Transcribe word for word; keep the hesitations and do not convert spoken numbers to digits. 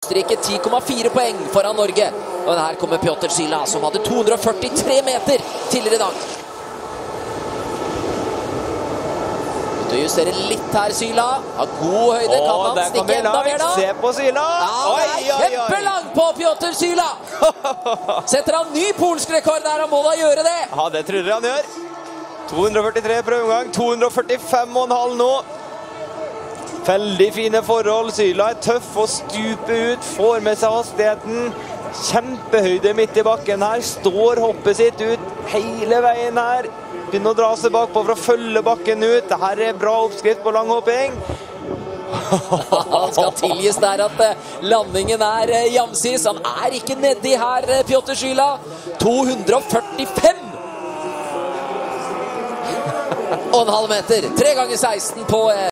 Østerrike ti komma fire poeng foran Norge. Og her kommer Pjotr Syla, som hadde to hundre og førtitre meter tidligere i dag. Du justerer litt her, Syla. Har god høyde. Åh, kan han stikke enda mer da? Se på Syla! Ja, det er kjempelangt på Pjotr Syla! Setter han ny polsk rekord der, han må da gjøre det! Ja, det tror jeg han gjør. to hundre og førtitre prøveomgang, to hundre og førtifem komma fem nå. Veldig fine forhold. Syla er tøff og stuper ut, får med seg hastigheten. Kjempehøyde midt i bakken her, står hoppet sitt ut hele veien her. Begynner å dra seg bakpå for å følge bakken ut. Dette er bra oppskrift på lang hopping. Han skal tilgis der at landingen er jamsis. Han er ikke nedi her, Pjotr Syla. to hundre og førtifem og en halv meter. tre ganger seksten på